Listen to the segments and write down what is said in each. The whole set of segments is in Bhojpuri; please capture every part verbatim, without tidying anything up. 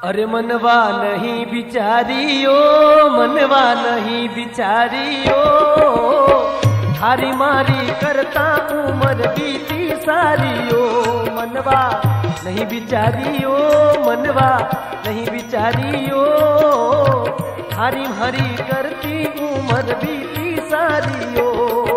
अरे मनवा नहीं बिचारियो, मनवा नहीं बिचारियो, थारी मारी करता उम्र बीती सारियो। मनवा नहीं बिचारियो, मनवा नहीं बिचारियो, थारी मारी करती उम्र बीती सारियो।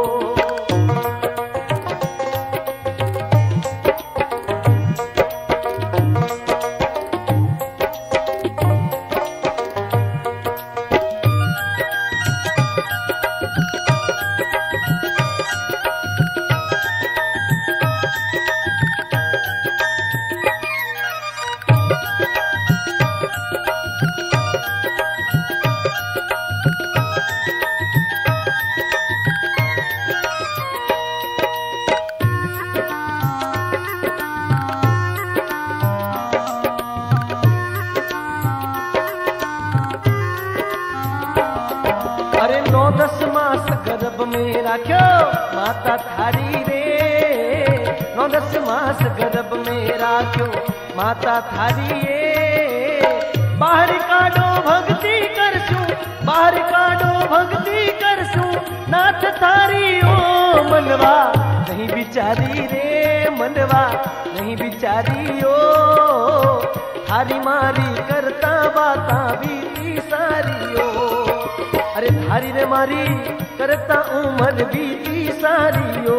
अरे नौ दस मास गर्भ में राख्यो माता थारी रे, नौ दस मास गर्भ में राख्यो माता थारी रे। बाहर काढो भक्ति करसू, बाहर काढो भक्ति करसू, नाथ थारी ओ मनवा नहीं बिचारी रे, मनवा नहीं बिचारी ओ, थारी मारी करता बाता बीती सारी ओ। अरे थारी रे मारी करता उम्र बीती सारियो।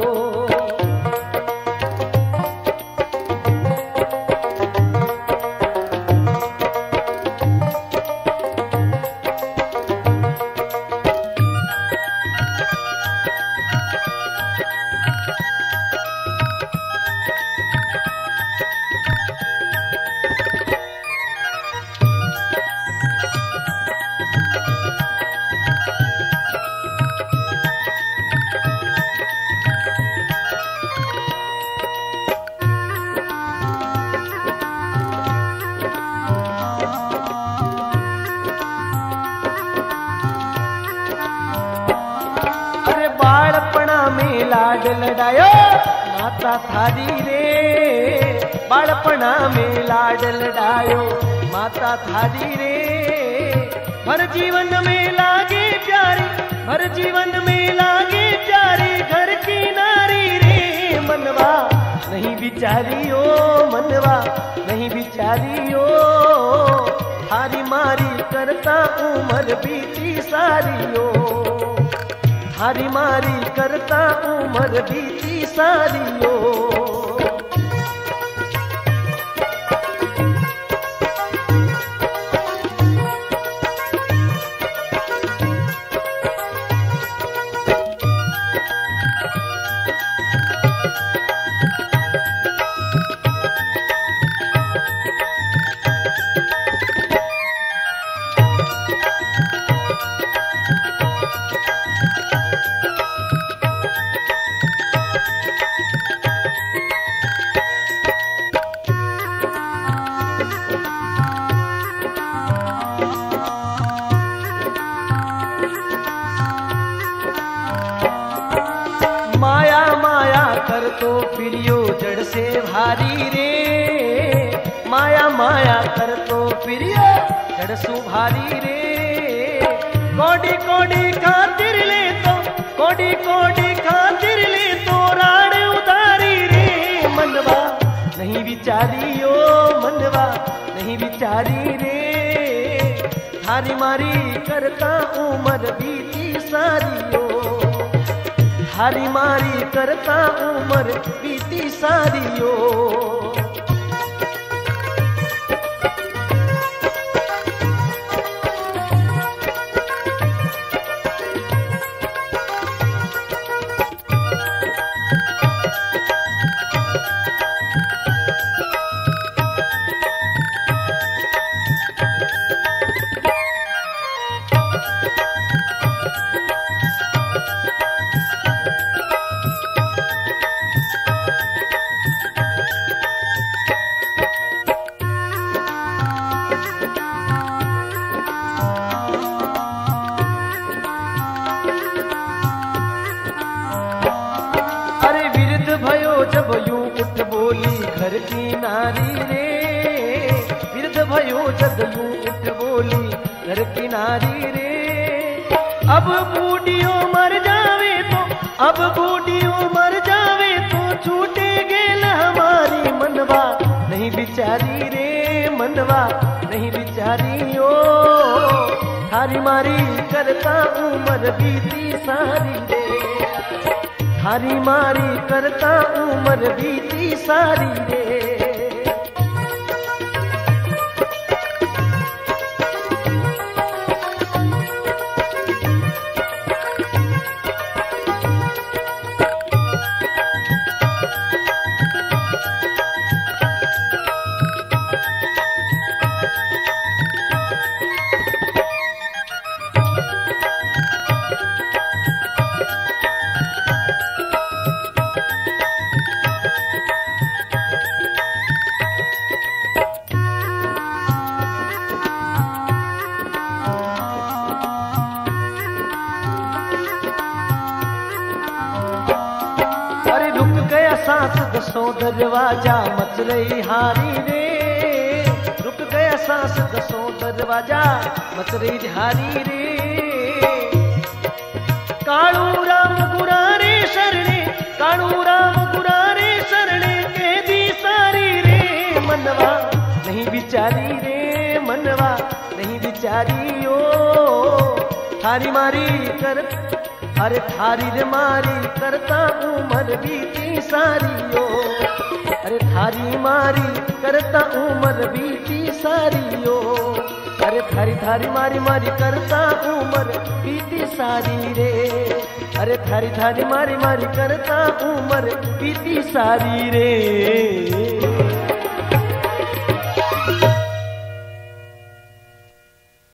लाड लड़ायो माता थारी रे, बालपना में लाड लड़ायो माता थारी रे। भर जीवन में लागे प्यारी, भर जीवन में लागे प्यारी घर की नारी रे। मनवा नहीं बिचारी ओ, मनवा नहीं बिचारी ओ, थारी मारी करता उम्र बीती सारी ओ, थारी मारी करता उम्र बीती सारी ओ। माया माया कर तो फिरियो जड़ से भारी रे, माया माया कर तो फिरियो जड़ सु भारी रे। कोडी कोडी खातिर ले तो, कोडी कोडी खातिर ले तो राड उतारी रे। मनवा नहीं बिचारी ओ, मनवा नहीं बिचारी रे, थारी मारी करता उम्र बीती सारी ओ, थारी मारी करता उम्र बीती सारी ओ। भयो जब यूं उठ बोली घर की नारी रे, विरध भयो जद यूं उठ बोली घर की नारी रे। अब बूढ़ियों मर जावे तो अब बूढ़ियों मर जावे तो छूटे गेल हमारी मनवा नहीं बिचारी रे मनवा नहीं बिचारी ओ। थारी मारी करता उम्र बीती सारी रे थारी मारी करता उम्र बीती सारी रे। सांस दसों दरवाजा मच रही हारी रे। रुक गया सांस दसों दरवाजा मच रही हारी रे। कालू राम गुरारे शरणे कालू राम गुरारे शरणे के दी सारी रे मनवा नहीं बिचारी रे मनवा नहीं बिचारी ओ। थारी मारी कर अरे थारी रे मारी करता उमर बीती सारी ओ। अरे थारी मारी करता उमर बीती सारी ओ। अरे थारी थारी मारी मारी करता उमर बीती सारी रे। अरे थारी थारी मारी मारी करता उमर बीती सारी रे।